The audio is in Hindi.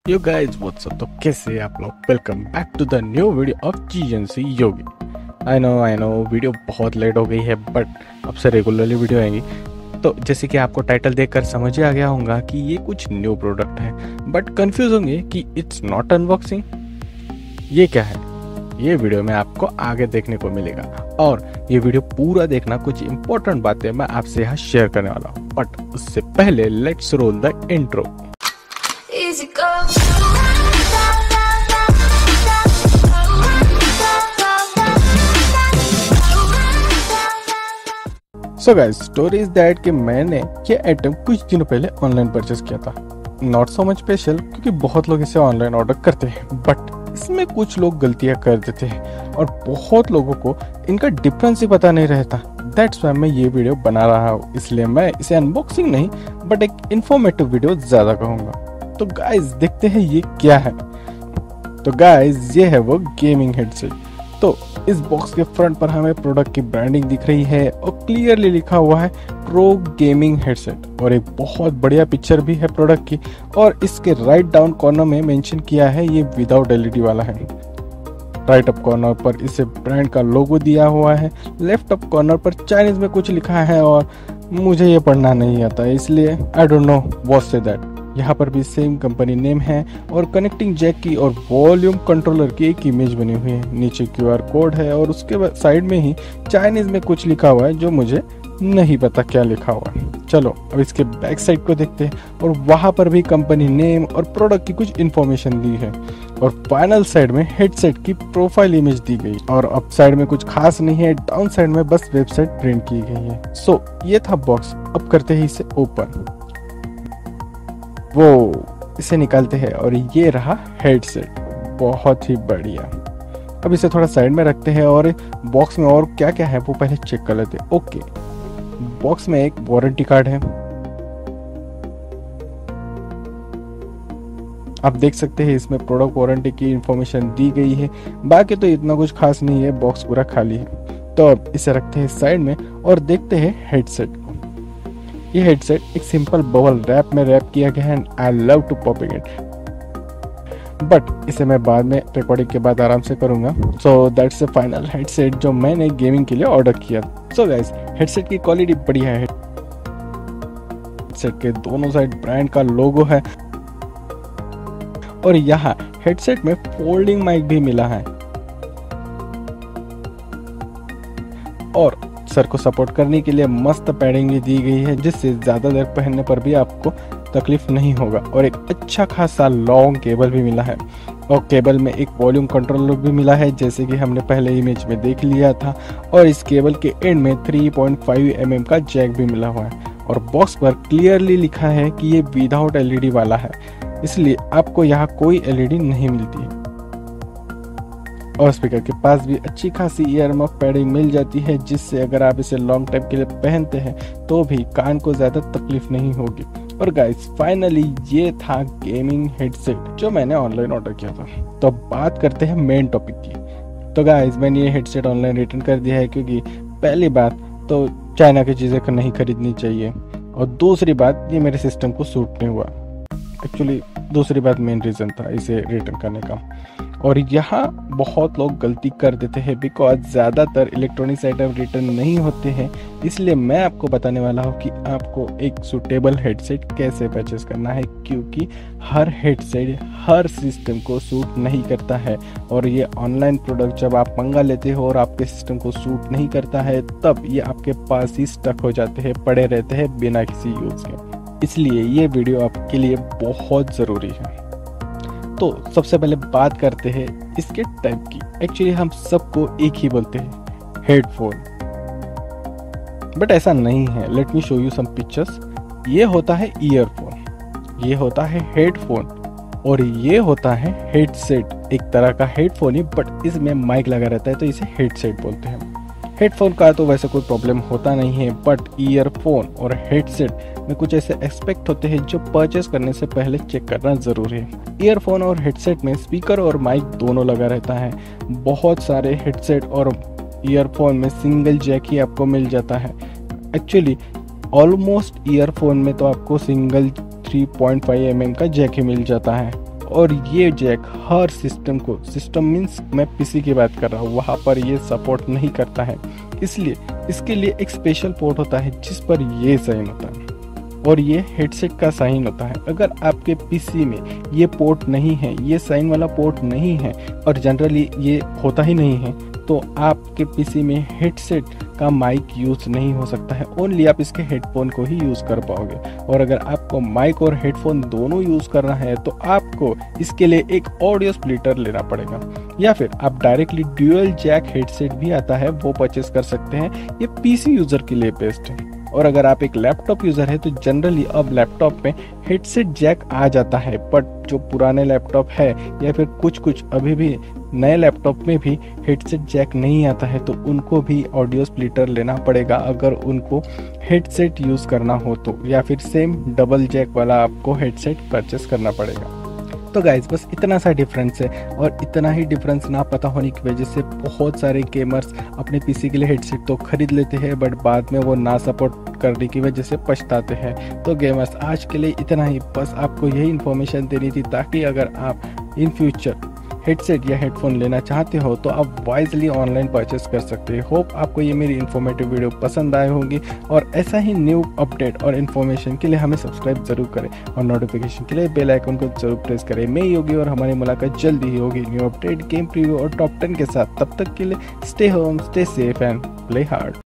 Yo guys what's up. तो कैसे आप लोग? Welcome back to the new video of GNC Yogi. I know video बहुत लेट हो गई है, बट अब से रेगुलरली वीडियो आएंगी। तो जैसे कि आपको टाइटल देखकर समझ ही आ गया होगा कि ये कुछ न्यू प्रोडक्ट है, बट कंफ्यूज होंगे कि इट्स नॉट अनबॉक्सिंग। ये क्या है? ये वीडियो में आपको आगे देखने को मिलेगा, और ये वीडियो पूरा देखना। कुछ इंपॉर्टेंट बातें मैं आपसे यहाँ शेयर करने वाला हूँ, बट उससे पहले let's roll the intro. Easy go. So guys, story is that कि मैंने ये आइटम कुछ दिनों पहले ऑनलाइन परचेस किया था। नॉट सो मच स्पेशल, क्योंकि बहुत लोग इसे ऑनलाइन ऑर्डर करते हैं, बट इसमें कुछ लोग गलतियां कर देते हैं और बहुत लोगों को इनका डिफरेंस ही पता नहीं रहता। दैट्स वाई मैं ये वीडियो बना रहा हूँ। इसलिए मैं इसे अनबॉक्सिंग नहीं, बट एक इन्फॉर्मेटिव वीडियो ज्यादा कहूँगा। तो गाइस देखते हैं ये क्या है। तो गाइस ये है वो गेमिंग हेडसेट। तो इस बॉक्स के फ्रंट पर हमें प्रोडक्ट की ब्रांडिंग दिख रही है और क्लियरली लिखा हुआ है प्रो गेमिंग हेडसेट, और एक बहुत बढ़िया पिक्चर भी है प्रोडक्ट की। और इसके राइट डाउन कॉर्नर में मेंशन किया है ये विदाउट एलईडी वाला है। राइट अप कॉर्नर पर इसे ब्रांड का लोगो दिया हुआ है। लेफ्ट अप कॉर्नर पर चाइनीज में कुछ लिखा है और मुझे ये पढ़ना नहीं आता है, इसलिए I don't know what say that. यहाँ पर भी सेम कंपनी नेम है और कनेक्टिंग जैक की और वॉल्यूम कंट्रोलर की एक इमेज बनी हुई है। नीचे क्यूआर कोड है और उसके साइड में ही चाइनीज में कुछ लिखा हुआ है जो मुझे नहीं पता क्या लिखा हुआ है। चलो अब इसके बैक साइड को देखते हैं, और वहाँ पर भी कंपनी नेम और प्रोडक्ट की कुछ इन्फॉर्मेशन दी है। और फाइनल साइड में हेडसेट की प्रोफाइल इमेज दी गई, और अप साइड में कुछ खास नहीं है। डाउन साइड में बस वेबसाइट प्रिंट की गई है। सो ये था बॉक्स। अब करते हैं इसे ओपन। वो इसे निकालते हैं और ये रहा हेडसेट। बहुत ही बढ़िया। अब इसे थोड़ा साइड में रखते हैं और बॉक्स में और क्या क्या है वो पहले चेक कर लेते हैं। ओके, बॉक्स में एक वारंटी कार्ड है। आप देख सकते हैं इसमें प्रोडक्ट वारंटी की इंफॉर्मेशन दी गई है। बाकी तो इतना कुछ खास नहीं है, बॉक्स पूरा खाली है। तो अब इसे रखते हैं साइड में और देखते हैं हेडसेट को। ये हेडसेट एक सिंपल बबल रैप में रैप किया गया है। I love to popping it, but इसे मैं बाद में रिकॉर्डिंग के बाद आराम से करूंगा। So that's the final headset जो मैंने गेमिंग के लिए ऑर्डर किया। सो गाइस, हेडसेट की क्वालिटी बढ़िया है। हेडसेट के दोनों साइड ब्रांड का लोगो है, और यहाँ हेडसेट में फोल्डिंग माइक भी मिला है, और सर को सपोर्ट करने के लिए मस्त पैडिंग भी दी गई है, जिससे ज्यादा देर पहनने पर भी आपको तकलीफ नहीं होगा। और एक अच्छा खासा लॉन्ग केबल भी मिला है, और केबल में एक वॉल्यूम कंट्रोलर भी मिला है, जैसे कि हमने पहले इमेज में देख लिया था। और इस केबल के एंड में 3.5 mm का जैक भी मिला हुआ है। और बॉक्स पर क्लियरली लिखा है कि ये विदाउट एलईडी वाला है, इसलिए आपको यहाँ कोई एलईडी नहीं मिलती है। और स्पीकर के पास भी अच्छी खासी ईयर मफ पैडिंग मिल जाती है, जिससे अगर आप इसे लॉन्ग टाइम के लिए पहनते हैं तो भी कान को ज्यादा तकलीफ नहीं होगी। और गाइस फाइनली ये था गेमिंग हेडसेट जो मैंने ऑनलाइन ऑर्डर किया था। तो अब बात करते हैं मेन टॉपिक की। तो गाइस मैंने ये हेडसेट ऑनलाइन रिटर्न कर दिया है, क्योंकि पहली बात तो चाइना की चीज़ें नहीं खरीदनी चाहिए, और दूसरी बात ये मेरे सिस्टम को सूट नहीं हुआ। एक्चुअली दूसरी बात मेन रीज़न था इसे रिटर्न करने का। और यहाँ बहुत लोग गलती कर देते हैं, बिकॉज ज़्यादातर इलेक्ट्रॉनिक्स आइटम रिटर्न नहीं होते हैं। इसलिए मैं आपको बताने वाला हूँ कि आपको एक सूटेबल हेडसेट कैसे परचेस करना है, क्योंकि हर हेडसेट हर सिस्टम को सूट नहीं करता है। और ये ऑनलाइन प्रोडक्ट जब आप मंगा लेते हो और आपके सिस्टम को सूट नहीं करता है, तब ये आपके पास ही स्टक हो जाते हैं, पड़े रहते हैं बिना किसी यूज़ के। इसलिए ये वीडियो आपके लिए बहुत ज़रूरी है। तो सबसे पहले बात करते हैं इसके टाइप की। एक्चुअली हम सबको एक ही बोलते हैं, हेडफोन, बट ऐसा नहीं है। Let me show you some pictures. ये होता है ईयरफोन, ये होता है हेडफोन, और ये होता है हेडसेट। एक तरह का हेडफोन ही, बट इसमें माइक लगा रहता है, तो इसे हेडसेट बोलते हैं। हेडफोन का तो वैसे कोई प्रॉब्लम होता नहीं है, बट ईयरफोन और हेडसेट में कुछ ऐसे एस्पेक्ट होते हैं जो परचेस करने से पहले चेक करना जरूरी है। ईयरफोन और हेडसेट में स्पीकर और माइक दोनों लगा रहता है। बहुत सारे हेडसेट और ईयरफोन में सिंगल जैक ही आपको मिल जाता है। एक्चुअली ऑलमोस्ट ईयरफोन में तो आपको सिंगल 3.5 mm का जैक ही मिल जाता है, और ये जैक हर सिस्टम को, सिस्टम मीन्स मैं पीसी की बात कर रहा हूँ, वहाँ पर ये सपोर्ट नहीं करता है। इसलिए इसके लिए एक स्पेशल पोर्ट होता है जिस पर ये साइन होता है और ये हेडसेट का साइन होता है। अगर आपके पीसी में ये पोर्ट नहीं है, ये साइन वाला पोर्ट नहीं है और जनरली ये होता ही नहीं है, तो आपके पीसी में हेडसेट का माइक यूज़ नहीं हो सकता है। ओनली आप इसके हेडफोन को ही यूज़ कर पाओगे। और अगर आपको माइक और हेडफोन दोनों यूज़ करना है तो आपको इसके लिए एक ऑडियो स्प्लिटर लेना पड़ेगा, या फिर आप डायरेक्टली ड्यूअल जैक हेडसेट भी आता है वो परचेस कर सकते हैं। ये पीसी यूज़र के लिए बेस्ट है। और अगर आप एक लैपटॉप यूज़र है तो जनरली अब लैपटॉप में हेडसेट जैक आ जाता है, बट जो पुराने लैपटॉप है या फिर कुछ अभी भी नए लैपटॉप में भी हेडसेट जैक नहीं आता है, तो उनको भी ऑडियो स्प्लिटर लेना पड़ेगा अगर उनको हेडसेट यूज़ करना हो तो, या फिर सेम डबल जैक वाला आपको हेडसेट परचेस करना पड़ेगा। तो गाइज बस इतना सा डिफरेंस है, और इतना ही डिफरेंस ना पता होने की वजह से बहुत सारे गेमर्स अपने पीसी के लिए हेडसेट तो खरीद लेते हैं, बट बाद में वो ना सपोर्ट करने की वजह से पछताते हैं। तो गेमर्स आज के लिए इतना ही, बस आपको यही इन्फॉर्मेशन देनी थी ताकि अगर आप इन फ्यूचर हेडसेट या हेडफोन लेना चाहते हो तो आप वाइजली ऑनलाइन परचेस कर सकते हो। होप आपको ये मेरी इन्फॉर्मेटिव वीडियो पसंद आए होंगी, और ऐसा ही न्यू अपडेट और इन्फॉर्मेशन के लिए हमें सब्सक्राइब जरूर करें और नोटिफिकेशन के लिए बेल आइकन को जरूर प्रेस करें। मैं योगी और हमारी मुलाकात जल्दी ही होगी न्यू अपडेट, गेम प्रीव्यू और टॉप 10 के साथ। तब तक के लिए stay home, stay safe and play hard.